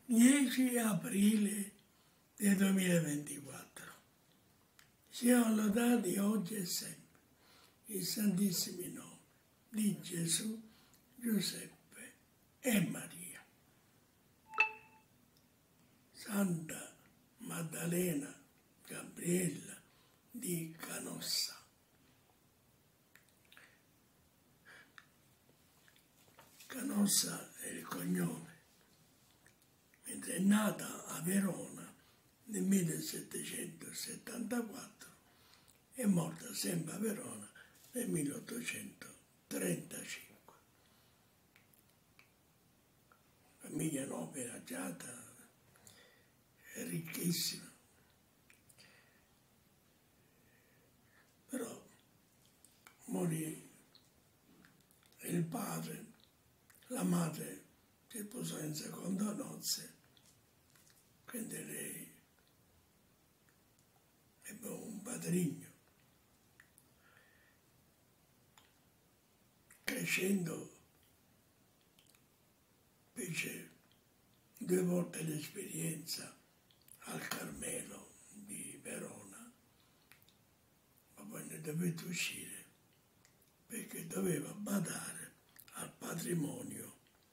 10 aprile del 2024. Siano lodati oggi e sempre i santissimi nomi di Gesù, Giuseppe e Maria. Santa Maddalena Gabriella di Canossa. Canossa è il cognome, mentre è nata a Verona nel 1774 e morta sempre a Verona nel 1835. Famiglia nobile, agiata, ricchissima. Però morì il padre, la madre si sposò in seconda nozze, quindi lei ebbe un padrigno. Crescendo fece 2 volte l'esperienza al Carmelo di Verona, ma poi ne dovette uscire perché doveva badare al patrimonio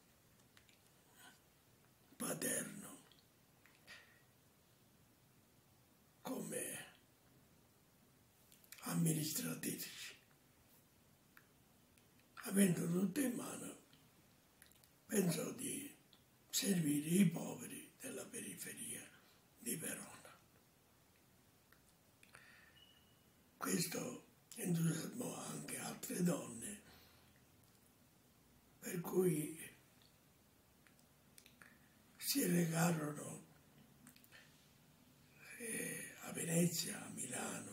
paterno come amministratrice. Avendo tutto in mano, pensò di servire i poveri della periferia di Verona. Questo entusiasmò anche altre donne, per cui si recarono a Venezia, a Milano,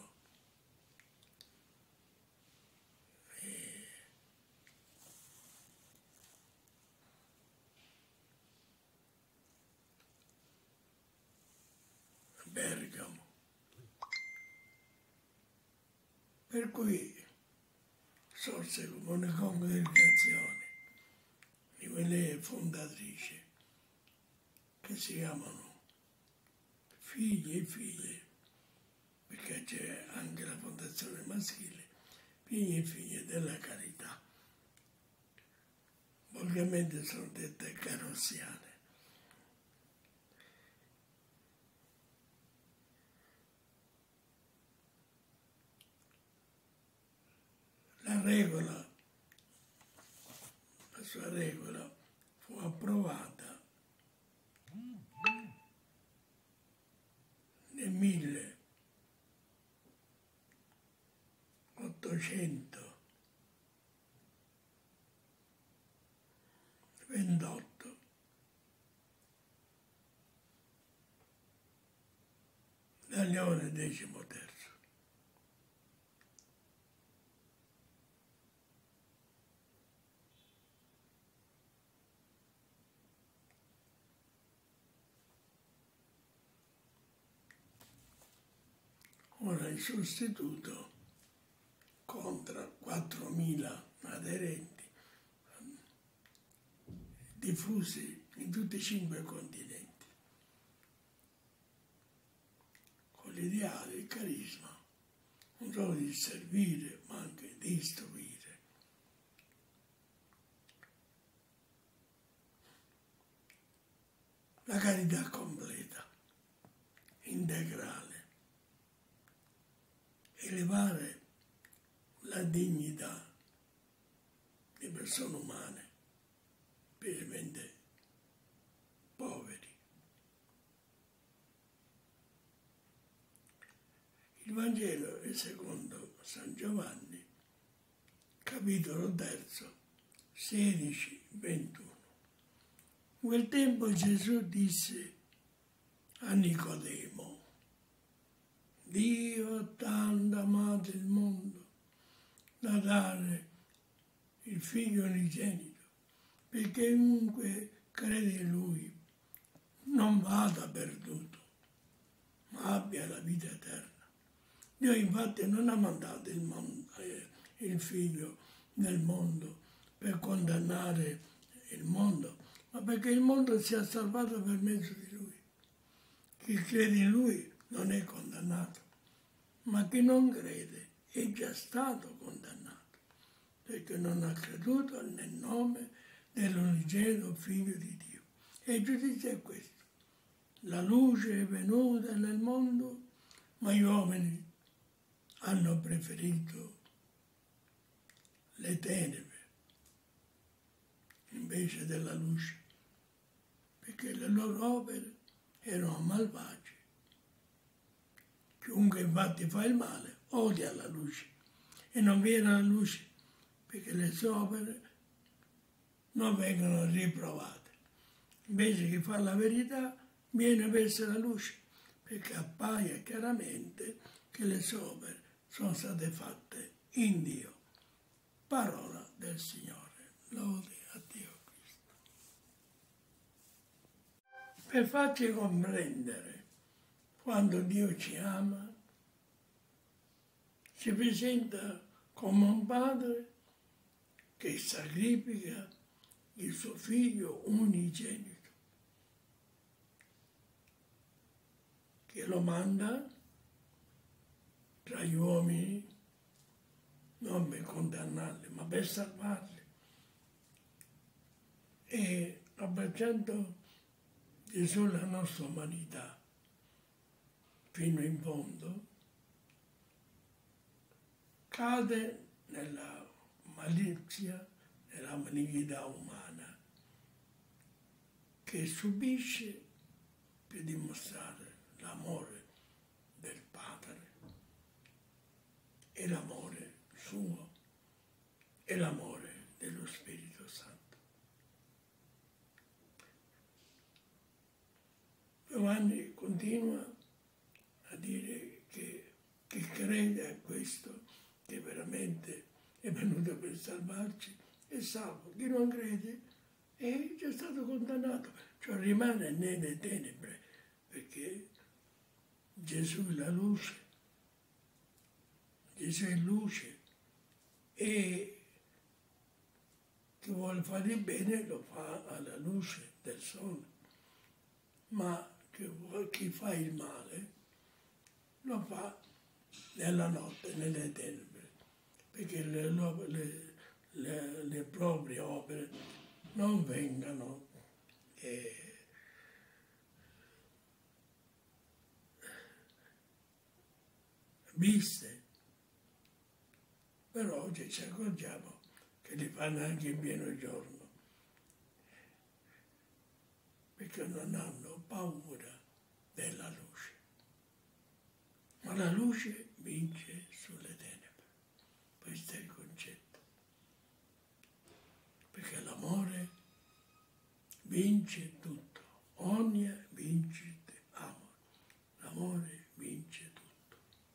Bergamo, per cui sorse come una congregazione di quelle fondatrici che si chiamano figli e figlie, perché c'è anche la fondazione maschile, figli e figlie della carità, volgarmente sono dette carossiane. La sua regola fu approvata nel 1828 da Leone XIII. Ora il sostituto conta 4.000 aderenti diffusi in tutti i 5 continenti, con l'ideale, il carisma, non solo di servire, ma anche di istruire. La carità completa, integrale, elevare la dignità di persone umane, specialmente poveri. Il Vangelo è secondo San Giovanni, capitolo 3, 16-21. In quel tempo Gesù disse a Nicodemo: Dio ha tanto amato il mondo da dare il Figlio unigenito, perché chiunque crede in Lui non vada perduto, ma abbia la vita eterna. Dio infatti non ha mandato il Figlio nel mondo per condannare il mondo, ma perché il mondo sia salvato per mezzo di Lui. Chi crede in Lui non è condannato, ma chi non crede è già stato condannato, perché non ha creduto nel nome dell'unigenito Figlio di Dio. E il giudizio è questo. La luce è venuta nel mondo, ma gli uomini hanno preferito le tenebre invece della luce, perché le loro opere erano malvagie. Chiunque infatti fa il male odia la luce e non viene alla luce perché le sue opere non vengono riprovate. Invece chi fa la verità viene verso la luce perché appaia chiaramente che le sue opere sono state fatte in Dio. Parola del Signore. Lode a Dio Cristo. Per farci comprendere quando Dio ci ama, si presenta come un padre che sacrifica il suo figlio unigenito, che lo manda tra gli uomini non per condannarli, ma per salvarli. E abbracciando Gesù la nostra umanità fino in fondo, cade nella malizia, nella malignità umana, che subisce per dimostrare l'amore del Padre e l'amore suo e l'amore dello Spirito Santo. Giovanni continua a dire che chi crede a questo, che veramente è venuto per salvarci, è salvo. Chi non crede è già stato condannato, cioè rimane nelle tenebre, perché Gesù è la luce, Gesù è luce e chi vuole fare il bene lo fa alla luce del sole, ma chi fa il male lo fa nella notte, nelle tenebre, perché le proprie opere non vengano viste. Però oggi ci accorgiamo che li fanno anche in pieno giorno, perché non hanno paura della luce. Ma la luce vince sulle tenebre. Questo è il concetto. Perché l'amore vince tutto. Ogni vincite amore. L'amore vince tutto.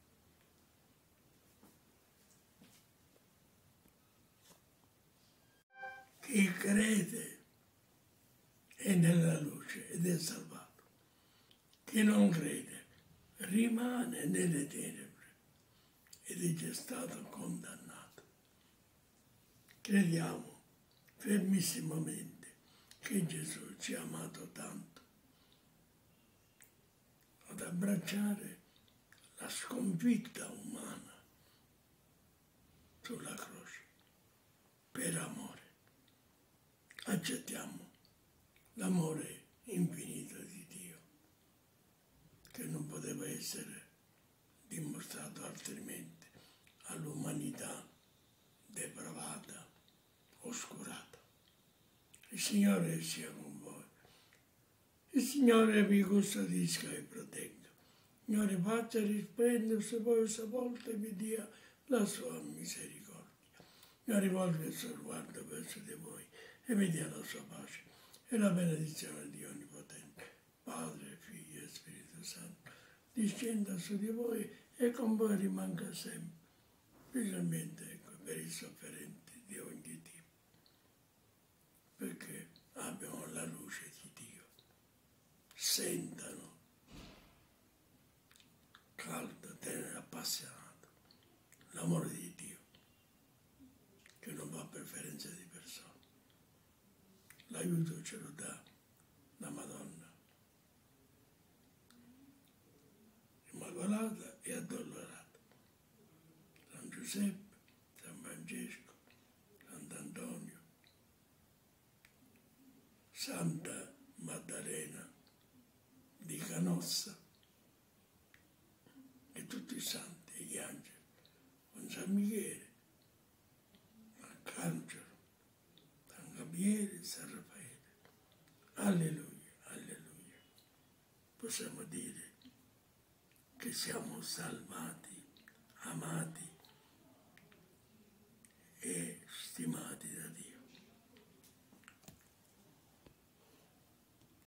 Chi crede è nella luce ed è salvato. Chi non crede rimane nelle tenebre ed è già stato condannato. Crediamo fermissimamente che Gesù ci ha amato tanto ad abbracciare la sconfitta umana sulla croce per amore. Accettiamo l'amore infinito di Dio, che non poteva essere dimostrato altrimenti all'umanità depravata, oscurata. Il Signore sia con voi. Il Signore vi custodisca e protegga. Il Signore faccia risplendere su voi questa volta e vi dia la sua misericordia. Il Signore rivolga il suo sguardo verso di voi e vi dia la sua pace e la benedizione di Onnipotente, Padre, Figlio e Spirito Santo, discenda su di voi e con voi rimanga sempre, specialmente per i sofferenti di ogni tipo, perché abbiano la luce di Dio, sentano caldo, tenero, appassionato l'amore di Dio, che non fa preferenza di persone. La l'aiuto ce lo dà la Madonna. Immacolata e Addolorata. San Giuseppe, San Francesco, Sant'Antonio, Santa Maddalena di Canossa e tutti i santi e gli angeli, con San Michele, Arcangelo, San Gabriele e San Raffaele. Alleluia, alleluia. Possiamo dire che siamo salvati, amati e stimati